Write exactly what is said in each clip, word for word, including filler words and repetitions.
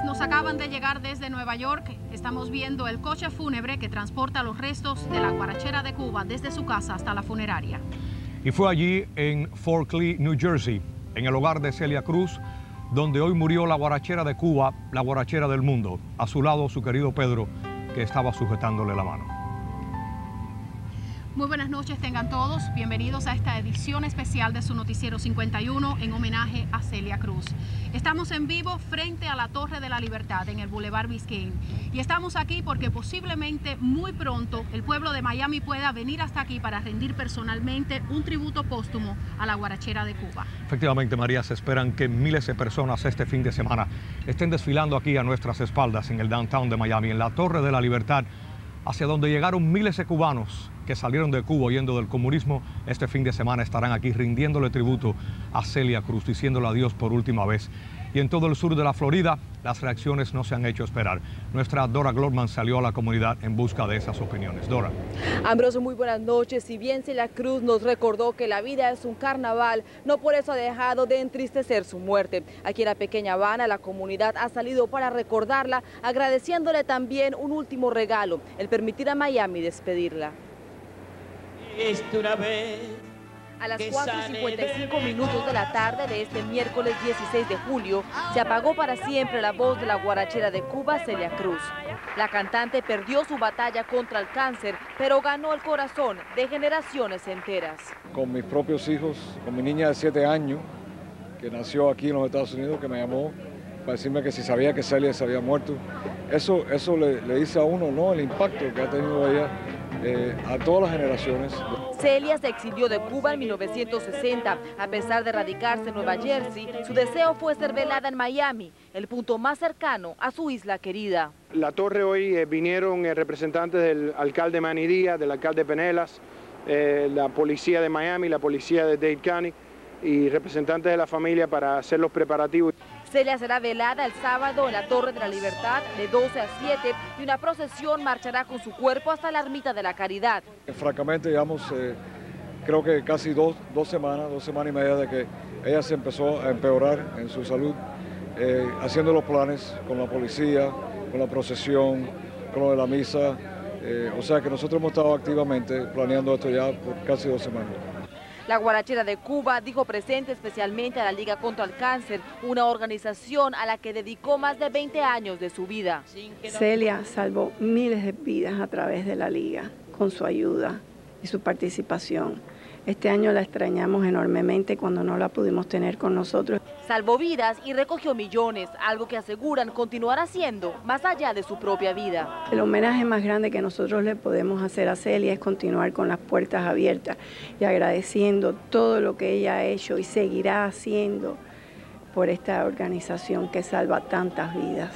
nos acaban de llegar desde Nueva York. Estamos viendo el coche fúnebre que transporta los restos de la guarachera de Cuba desde su casa hasta la funeraria. Y fue allí en Fort Lee, New Jersey, en el hogar de Celia Cruz, donde hoy murió la guarachera de Cuba, la guarachera del mundo. A su lado su querido Pedro, que estaba sujetándole la mano. Muy buenas noches tengan todos, bienvenidos a esta edición especial de su Noticiero cincuenta y uno en homenaje a Celia Cruz. Estamos en vivo frente a la Torre de la Libertad en el Boulevard Biscayne y estamos aquí porque posiblemente muy pronto el pueblo de Miami pueda venir hasta aquí para rendir personalmente un tributo póstumo a la guarachera de Cuba. Efectivamente, María, se esperan que miles de personas este fin de semana estén desfilando aquí a nuestras espaldas en el downtown de Miami, en la Torre de la Libertad, hacia donde llegaron miles de cubanos que salieron de Cuba huyendo del comunismo. Este fin de semana estarán aquí rindiéndole tributo a Celia Cruz, diciéndole adiós por última vez. Y en todo el sur de la Florida, las reacciones no se han hecho esperar. Nuestra Dora Glorman salió a la comunidad en busca de esas opiniones. Dora. Ambrosio, muy buenas noches. Si bien Celia Cruz nos recordó que la vida es un carnaval, no por eso ha dejado de entristecer su muerte. Aquí en la pequeña Habana, la comunidad ha salido para recordarla, agradeciéndole también un último regalo, el permitir a Miami despedirla. Una vez a las cuatro y cincuenta y cinco minutos de la tarde de este miércoles dieciséis de julio, se apagó para siempre la voz de la guarachera de Cuba, Celia Cruz. La cantante perdió su batalla contra el cáncer, pero ganó el corazón de generaciones enteras. Con mis propios hijos, con mi niña de siete años, que nació aquí en los Estados Unidos, que me llamó para decirme que si sabía que Celia se había muerto. Eso, eso le, le dice a uno, ¿no?, el impacto que ha tenido ella eh, a todas las generaciones. Celia se exilió de Cuba en mil novecientos sesenta. A pesar de radicarse en Nueva Jersey, su deseo fue ser velada en Miami, el punto más cercano a su isla querida. La torre hoy eh, vinieron eh, representantes del alcalde Manny Díaz, del alcalde Penelas, eh, la policía de Miami, la policía de Dade County y representantes de la familia para hacer los preparativos. Celia será velada el sábado en la Torre de la Libertad de doce a siete y una procesión marchará con su cuerpo hasta la Ermita de la Caridad. Francamente, digamos, eh, creo que casi dos, dos semanas, dos semanas y media de que ella se empezó a empeorar en su salud, eh, haciendo los planes con la policía, con la procesión, con lo de la misa. Eh, o sea que nosotros hemos estado activamente planeando esto ya por casi dos semanas. La guarachera de Cuba dijo presente especialmente a la Liga contra el Cáncer, una organización a la que dedicó más de veinte años de su vida. Celia salvó miles de vidas a través de la Liga, con su ayuda y su participación. Este año la extrañamos enormemente cuando no la pudimos tener con nosotros. Salvó vidas y recogió millones, algo que aseguran continuar haciendo más allá de su propia vida. El homenaje más grande que nosotros le podemos hacer a Celia es continuar con las puertas abiertas y agradeciendo todo lo que ella ha hecho y seguirá haciendo por esta organización que salva tantas vidas.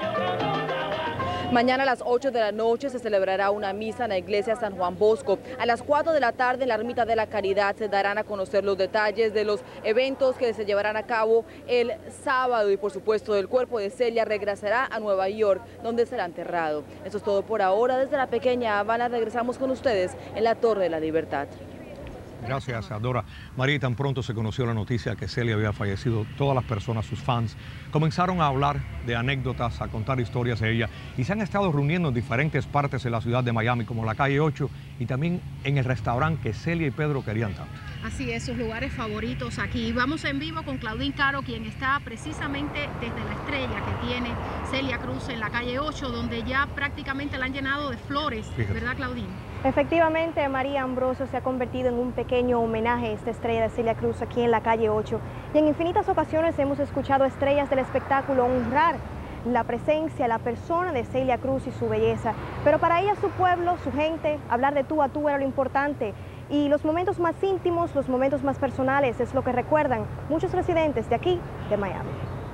Mañana a las ocho de la noche se celebrará una misa en la iglesia San Juan Bosco. A las cuatro de la tarde en la Ermita de la Caridad se darán a conocer los detalles de los eventos que se llevarán a cabo el sábado y por supuesto el cuerpo de Celia regresará a Nueva York donde será enterrado. Eso es todo por ahora. Desde la pequeña Habana regresamos con ustedes en la Torre de la Libertad. Gracias, Dora. María, tan pronto se conoció la noticia que Celia había fallecido, todas las personas, sus fans, comenzaron a hablar de anécdotas, a contar historias de ella y se han estado reuniendo en diferentes partes de la ciudad de Miami, como la calle ocho y también en el restaurante que Celia y Pedro querían tanto. Así es, sus lugares favoritos aquí. Vamos en vivo con Claudine Caro, quien está precisamente desde la estrella que tiene Celia Cruz en la calle ocho, donde ya prácticamente la han llenado de flores. Fíjate. ¿Verdad, Claudine? Efectivamente, María Ambrosio se ha convertido en un pequeño homenaje a esta estrella de Celia Cruz aquí en la calle ocho. Y en infinitas ocasiones hemos escuchado estrellas del espectáculo honrar la presencia, la persona de Celia Cruz y su belleza. Pero para ella, su pueblo, su gente, hablar de tú a tú era lo importante. Y los momentos más íntimos, los momentos más personales es lo que recuerdan muchos residentes de aquí, de Miami.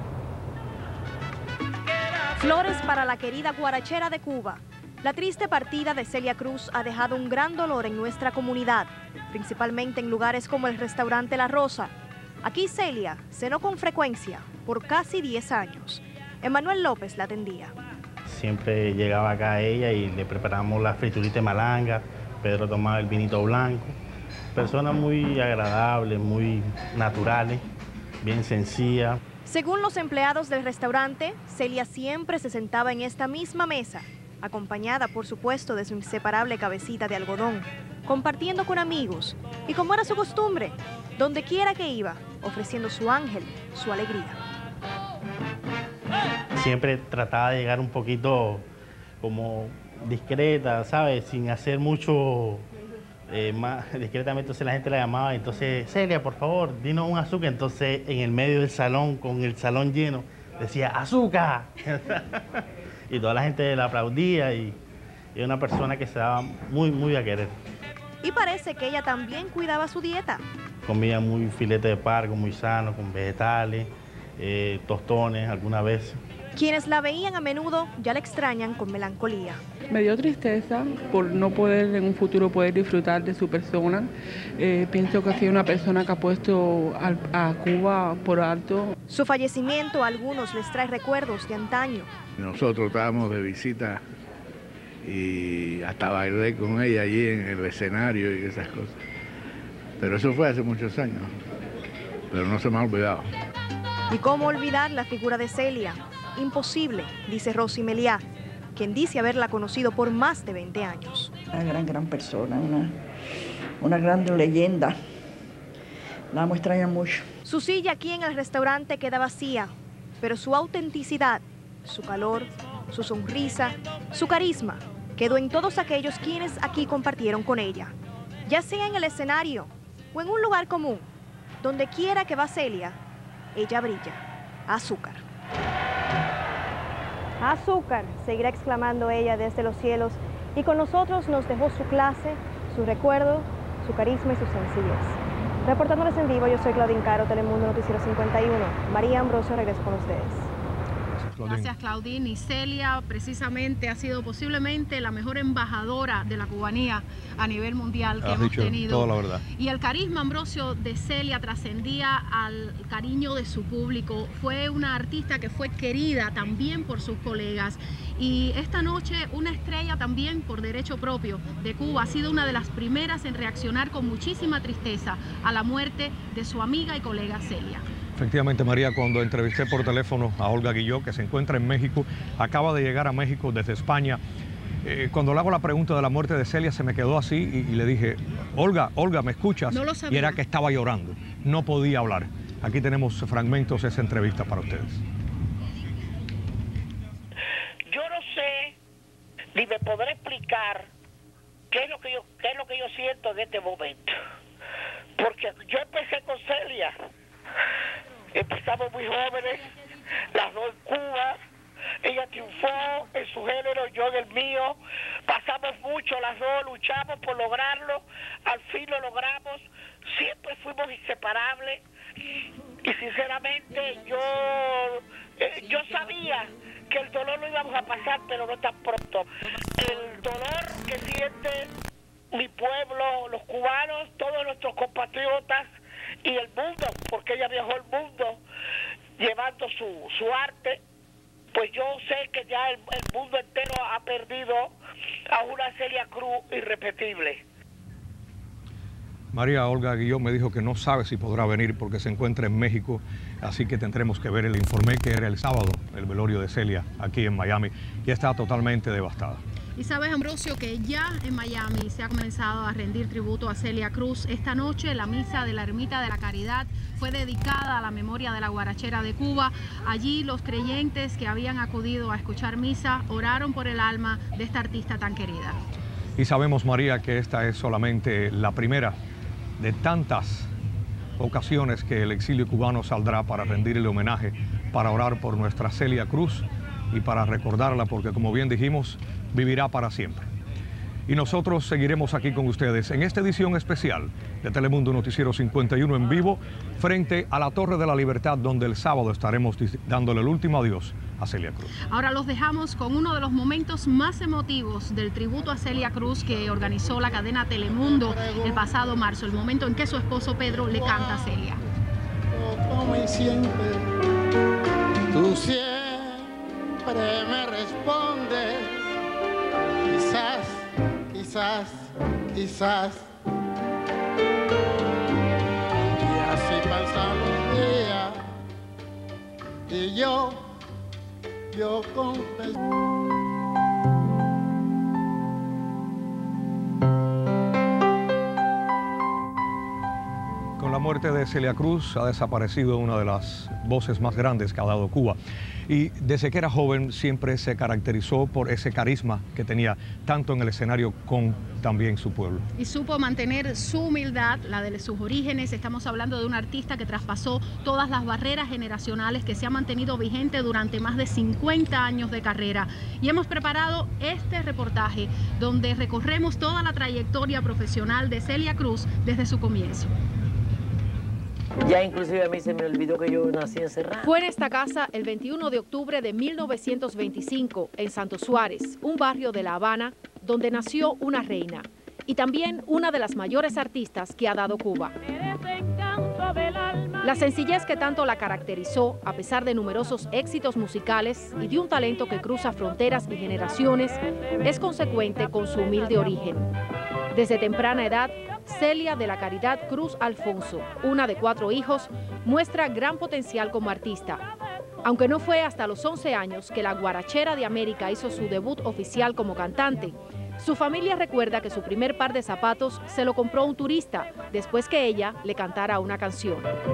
Flores para la querida guarachera de Cuba. La triste partida de Celia Cruz ha dejado un gran dolor en nuestra comunidad, principalmente en lugares como el restaurante La Rosa. Aquí Celia cenó con frecuencia por casi diez años. Emanuel López la atendía. Siempre llegaba acá ella y le preparamos la friturita de malanga, Pedro tomaba el vinito blanco. Personas muy agradables, muy naturales, bien sencillas. Según los empleados del restaurante, Celia siempre se sentaba en esta misma mesa, acompañada por supuesto de su inseparable cabecita de algodón, compartiendo con amigos y, como era su costumbre, donde quiera que iba, ofreciendo su ángel, su alegría. Siempre trataba de llegar un poquito como discreta, ¿sabes? Sin hacer mucho, eh, más discretamente. Entonces la gente la llamaba, entonces, Celia, por favor, dinos un azúcar. Entonces, en el medio del salón, con el salón lleno, decía, ¡azúcar! Y toda la gente la aplaudía y es una persona que se daba muy, muy a querer. Y parece que ella también cuidaba su dieta. Comía muy filete de pargo, muy sano, con vegetales, eh, tostones alguna vez. Quienes la veían a menudo ya la extrañan con melancolía. Me dio tristeza por no poder en un futuro poder disfrutar de su persona. Eh, pienso que ha sido una persona que ha puesto a, a Cuba por alto. Su fallecimiento a algunos les trae recuerdos de antaño. Nosotros estábamos de visita y hasta bailé con ella allí en el escenario y esas cosas. Pero eso fue hace muchos años, pero no se me ha olvidado. ¿Y cómo olvidar la figura de Celia? Imposible, dice Rosy Meliá, quien dice haberla conocido por más de veinte años. Una gran, gran persona, una, una gran leyenda. La vamos a extrañar mucho. Su silla aquí en el restaurante queda vacía, pero su autenticidad, su calor, su sonrisa, su carisma, quedó en todos aquellos quienes aquí compartieron con ella. Ya sea en el escenario o en un lugar común, donde quiera que va Celia, ella brilla. Azúcar. Azúcar, seguirá exclamando ella desde los cielos, y con nosotros nos dejó su clase, su recuerdo, su carisma y su sencillez. Reportándoles en vivo, yo soy Claudine Caro, Telemundo Noticiero cincuenta y uno. María Ambrosio, regreso con ustedes. Gracias, Claudine. Y Celia precisamente ha sido posiblemente la mejor embajadora de la cubanía a nivel mundial que Has hemos dicho tenido. toda la verdad. Y el carisma, Ambrosio, de Celia trascendía al cariño de su público. Fue una artista que fue querida también por sus colegas. Y esta noche una estrella también por derecho propio de Cuba. Ha sido una de las primeras en reaccionar con muchísima tristeza a la muerte de su amiga y colega Celia. Efectivamente, María, cuando entrevisté por teléfono a Olga Guilló, que se encuentra en México, acaba de llegar a México desde España. Eh, cuando le hago la pregunta de la muerte de Celia, se me quedó así y, y le dije, Olga, Olga, ¿me escuchas? No lo sabía. Y era que estaba llorando, no podía hablar. Aquí tenemos fragmentos de esa entrevista para ustedes. Yo no sé ni me podré explicar qué es lo que yo, qué es lo que yo siento en este momento. Porque yo empecé con Celia. Empezamos muy jóvenes, las dos en Cuba, ella triunfó en su género, yo en el mío, pasamos mucho las dos, luchamos por lograrlo, al fin lo logramos, siempre fuimos inseparables y sinceramente yo, eh, yo sabía que el dolor lo íbamos a pasar, pero no tan pronto. El dolor que siente mi pueblo, los cubanos, todos nuestros compatriotas, y el mundo, porque ella viajó el mundo llevando su, su arte, pues yo sé que ya el, el mundo entero ha perdido a una Celia Cruz irrepetible. María Olga Guilló me dijo que no sabe si podrá venir porque se encuentra en México, así que tendremos que ver. Le informé que era el sábado el velorio de Celia aquí en Miami y está totalmente devastada. Y sabes, Ambrosio, que ya en Miami se ha comenzado a rendir tributo a Celia Cruz. Esta noche la misa de la Ermita de la Caridad fue dedicada a la memoria de la guarachera de Cuba. Allí los creyentes que habían acudido a escuchar misa oraron por el alma de esta artista tan querida. Y sabemos, María, que esta es solamente la primera de tantas ocasiones que el exilio cubano saldrá para rendirle homenaje, para orar por nuestra Celia Cruz y para recordarla, porque como bien dijimos, vivirá para siempre. Y nosotros seguiremos aquí con ustedes en esta edición especial de Telemundo Noticiero cincuenta y uno en vivo frente a la Torre de la Libertad, donde el sábado estaremos dándole el último adiós a Celia Cruz. Ahora los dejamos con uno de los momentos más emotivos del tributo a Celia Cruz que organizó la cadena Telemundo el pasado marzo, el momento en que su esposo Pedro le canta a Celia. Como siempre, tú siempre me respondes, quizás, quizás, quizás. Y así pasan los días, y yo, yo confesé. Con la muerte de Celia Cruz ha desaparecido una de las voces más grandes que ha dado Cuba. Y desde que era joven siempre se caracterizó por ese carisma que tenía tanto en el escenario con también su pueblo. Y supo mantener su humildad, la de sus orígenes. Estamos hablando de un artista que traspasó todas las barreras generacionales, que se ha mantenido vigente durante más de cincuenta años de carrera. Y hemos preparado este reportaje donde recorremos toda la trayectoria profesional de Celia Cruz desde su comienzo. Ya inclusive a mí se me olvidó que yo nací en Serrano. Fue en esta casa el veintiuno de octubre de mil novecientos veinticinco, en Santo Suárez, un barrio de La Habana, donde nació una reina y también una de las mayores artistas que ha dado Cuba. La sencillez que tanto la caracterizó, a pesar de numerosos éxitos musicales y de un talento que cruza fronteras y generaciones, es consecuente con su humilde origen. Desde temprana edad, Celia de la Caridad Cruz Alfonso, una de cuatro hijos, muestra gran potencial como artista. Aunque no fue hasta los once años que la Guarachera de América hizo su debut oficial como cantante, su familia recuerda que su primer par de zapatos se lo compró un turista después que ella le cantara una canción.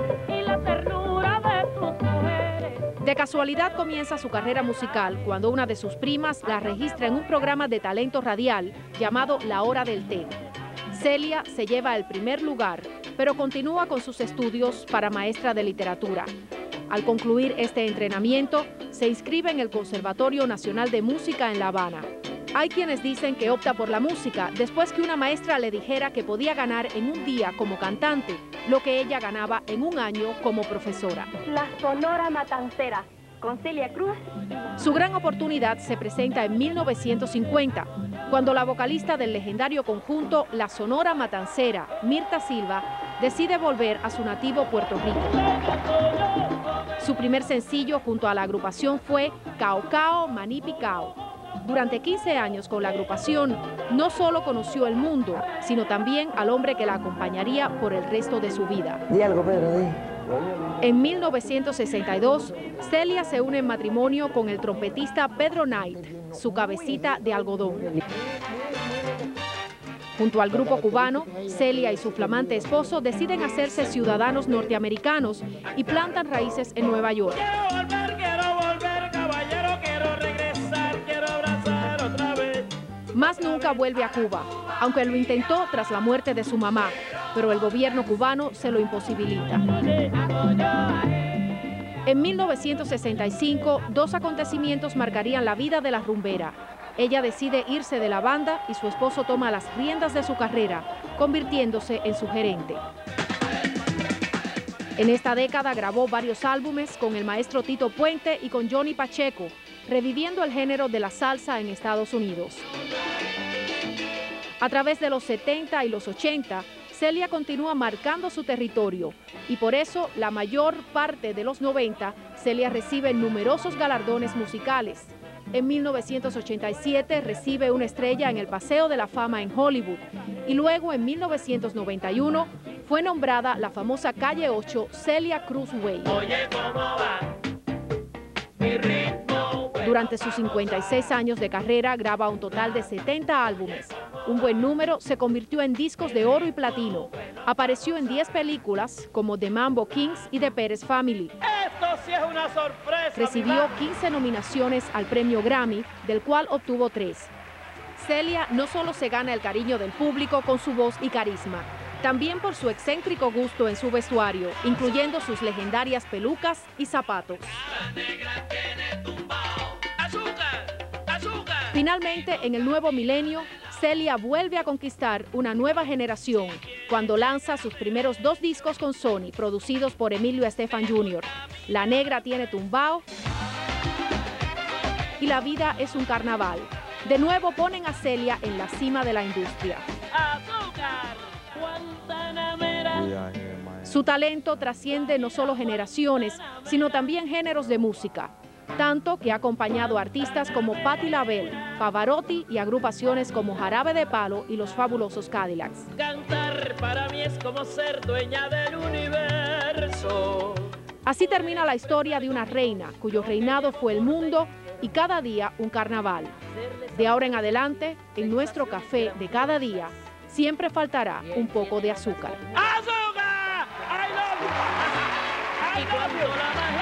De casualidad comienza su carrera musical cuando una de sus primas la registra en un programa de talento radial llamado La Hora del Té. Celia se lleva el primer lugar, pero continúa con sus estudios para maestra de literatura. Al concluir este entrenamiento, se inscribe en el Conservatorio Nacional de Música en La Habana. Hay quienes dicen que opta por la música después que una maestra le dijera que podía ganar en un día como cantante lo que ella ganaba en un año como profesora. La Sonora Matancera, con Celia Cruz. Su gran oportunidad se presenta en mil novecientos cincuenta, cuando la vocalista del legendario conjunto La Sonora Matancera, Mirta Silva, decide volver a su nativo Puerto Rico. Su primer sencillo junto a la agrupación fue Cao Cao Maní Picao. Durante quince años con la agrupación, no solo conoció el mundo, sino también al hombre que la acompañaría por el resto de su vida. Di algo, Pedro, di. En mil novecientos sesenta y dos, Celia se une en matrimonio con el trompetista Pedro Knight, su cabecita de algodón. Junto al grupo cubano, Celia y su flamante esposo deciden hacerse ciudadanos norteamericanos y plantan raíces en Nueva York. Más nunca vuelve a Cuba, aunque lo intentó tras la muerte de su mamá, pero el gobierno cubano se lo imposibilita. En mil novecientos sesenta y cinco, dos acontecimientos marcarían la vida de la rumbera. Ella decide irse de la banda y su esposo toma las riendas de su carrera, convirtiéndose en su gerente. En esta década grabó varios álbumes con el maestro Tito Puente y con Johnny Pacheco, reviviendo el género de la salsa en Estados Unidos. A través de los setenta y los ochenta, Celia continúa marcando su territorio y por eso la mayor parte de los noventa, Celia recibe numerosos galardones musicales. En mil novecientos ochenta y siete recibe una estrella en el Paseo de la Fama en Hollywood y luego en mil novecientos noventa y uno fue nombrada la famosa Calle ocho Celia Cruz Way. Oye, ¿cómo va? Mi ritmo. Durante sus cincuenta y seis años de carrera graba un total de setenta álbumes. Un buen número se convirtió en discos de oro y platino. Apareció en diez películas como The Mambo Kings y The Pérez Family. Esto sí es una sorpresa. Recibió quince nominaciones al premio Grammy, del cual obtuvo tres. Celia no solo se gana el cariño del público con su voz y carisma, también por su excéntrico gusto en su vestuario, incluyendo sus legendarias pelucas y zapatos. Finalmente, en el nuevo milenio, Celia vuelve a conquistar una nueva generación cuando lanza sus primeros dos discos con Sony, producidos por Emilio Estefan junior La Negra tiene tumbao y La vida es un carnaval. De nuevo ponen a Celia en la cima de la industria. Su talento trasciende no solo generaciones, sino también géneros de música, tanto que ha acompañado a artistas como Patti LaBelle, Pavarotti y agrupaciones como Jarabe de Palo y Los Fabulosos Cadillacs. Cantar para mí es como ser dueña del universo. Así termina la historia de una reina cuyo reinado fue el mundo y cada día un carnaval. De ahora en adelante, en nuestro café de cada día, siempre faltará un poco de azúcar. ¡Azúcar! ¡I love you! ¡I love you!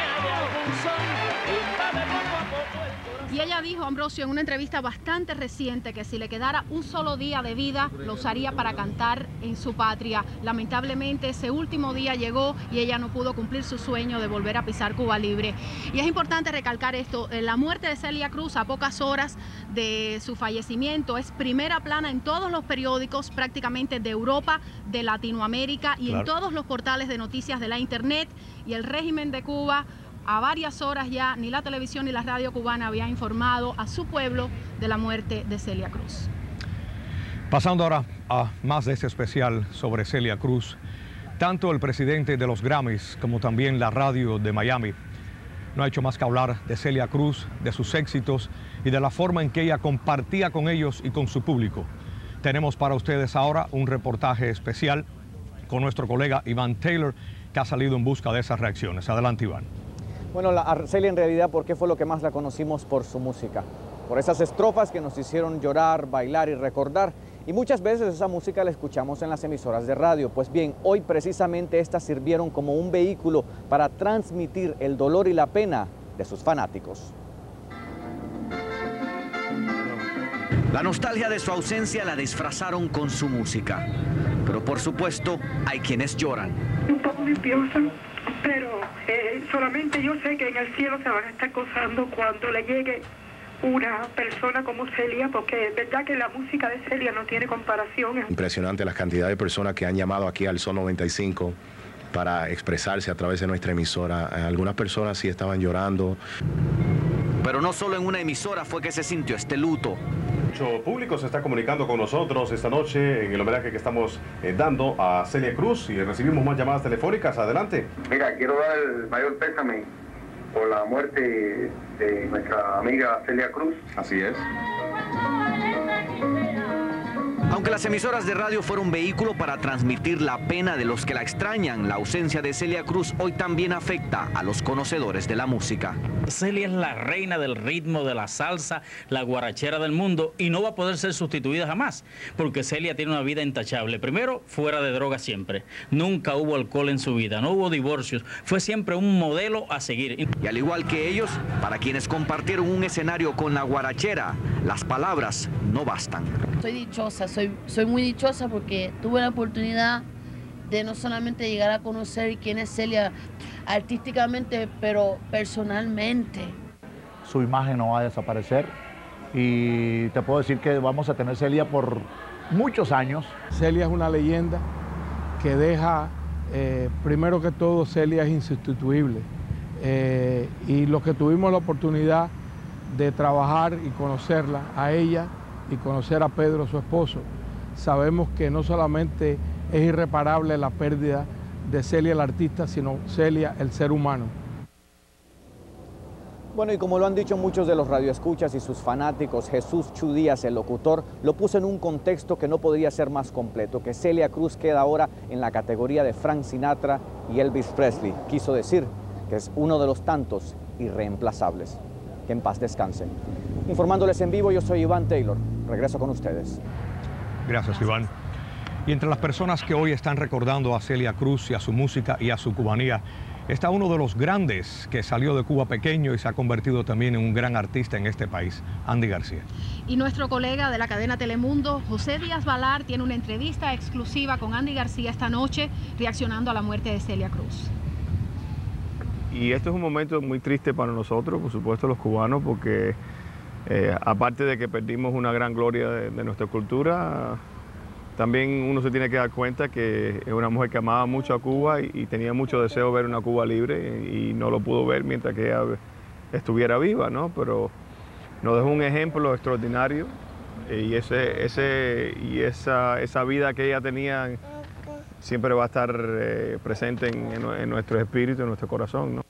Y ella dijo, Ambrosio, en una entrevista bastante reciente, que si le quedara un solo día de vida, lo usaría para cantar en su patria. Lamentablemente, ese último día llegó y ella no pudo cumplir su sueño de volver a pisar Cuba Libre. Y es importante recalcar esto, la muerte de Celia Cruz a pocas horas de su fallecimiento es primera plana en todos los periódicos prácticamente de Europa, de Latinoamérica y claro, en todos los portales de noticias de la internet, y el régimen de Cuba a varias horas ya ni la televisión ni la radio cubana había informado a su pueblo de la muerte de Celia Cruz. Pasando ahora a más de este especial sobre Celia Cruz, tanto el presidente de los Grammys como también la radio de Miami no ha hecho más que hablar de Celia Cruz, de sus éxitos y de la forma en que ella compartía con ellos y con su público. Tenemos para ustedes ahora un reportaje especial con nuestro colega Iván Taylor, que ha salido en busca de esas reacciones. Adelante, Iván. Bueno, la, Celia en realidad, ¿por qué fue lo que más la conocimos? Por su música, por esas estrofas que nos hicieron llorar, bailar y recordar. Y muchas veces esa música la escuchamos en las emisoras de radio. Pues bien, hoy precisamente estas sirvieron como un vehículo para transmitir el dolor y la pena de sus fanáticos. La nostalgia de su ausencia la disfrazaron con su música. Pero por supuesto, hay quienes lloran. Un poco nerviosa, pero eh, solamente yo sé que en el cielo se van a estar gozando cuando le llegue una persona como Celia, porque es verdad que la música de Celia no tiene comparación. Impresionante la cantidad de personas que han llamado aquí al Sol noventa y cinco para expresarse a través de nuestra emisora. Algunas personas sí estaban llorando. Pero no solo en una emisora fue que se sintió este luto. Mucho público se está comunicando con nosotros esta noche en el homenaje que estamos eh, dando a Celia Cruz y recibimos más llamadas telefónicas. Adelante. Mira, quiero dar el mayor pésame por la muerte de nuestra amiga Celia Cruz. Así es. Aunque las emisoras de radio fueron vehículo para transmitir la pena de los que la extrañan, la ausencia de Celia Cruz hoy también afecta a los conocedores de la música. Celia es la reina del ritmo, de la salsa, la guarachera del mundo, y no va a poder ser sustituida jamás, porque Celia tiene una vida intachable. Primero, fuera de droga siempre. Nunca hubo alcohol en su vida, no hubo divorcios. Fue siempre un modelo a seguir. Y al igual que ellos, para quienes compartieron un escenario con la guarachera, las palabras no bastan. Soy dichosa, soy, soy muy dichosa porque tuve la oportunidad de no solamente llegar a conocer quién es Celia artísticamente, pero personalmente. Su imagen no va a desaparecer y te puedo decir que vamos a tener Celia por muchos años. Celia es una leyenda que deja, eh, primero que todo, Celia es insustituible. Eh, y los que tuvimos la oportunidad de trabajar y conocerla a ella y conocer a Pedro, su esposo, sabemos que no solamente es irreparable la pérdida de Celia el artista, sino Celia el ser humano. Bueno, y como lo han dicho muchos de los radioescuchas y sus fanáticos, Jesús Chu Díaz, el locutor, lo puso en un contexto que no podría ser más completo, que Celia Cruz queda ahora en la categoría de Frank Sinatra y Elvis Presley. Quiso decir que es uno de los tantos irreemplazables. Que en paz descansen. Informándoles en vivo, yo soy Iván Taylor. Regreso con ustedes. Gracias, Iván. Y entre las personas que hoy están recordando a Celia Cruz y a su música y a su cubanía, está uno de los grandes que salió de Cuba pequeño y se ha convertido también en un gran artista en este país, Andy García. Y nuestro colega de la cadena Telemundo, José Díaz Balar, tiene una entrevista exclusiva con Andy García esta noche, reaccionando a la muerte de Celia Cruz. Y esto es un momento muy triste para nosotros, por supuesto los cubanos, porque eh, aparte de que perdimos una gran gloria de, de nuestra cultura, también uno se tiene que dar cuenta que es una mujer que amaba mucho a Cuba y, y tenía mucho deseo de ver una Cuba libre y, y no lo pudo ver mientras que ella estuviera viva, ¿no? Pero nos dejó un ejemplo extraordinario y, ese, ese, y esa, esa vida que ella tenía siempre va a estar eh, presente en, en, en nuestro espíritu, en nuestro corazón, ¿no?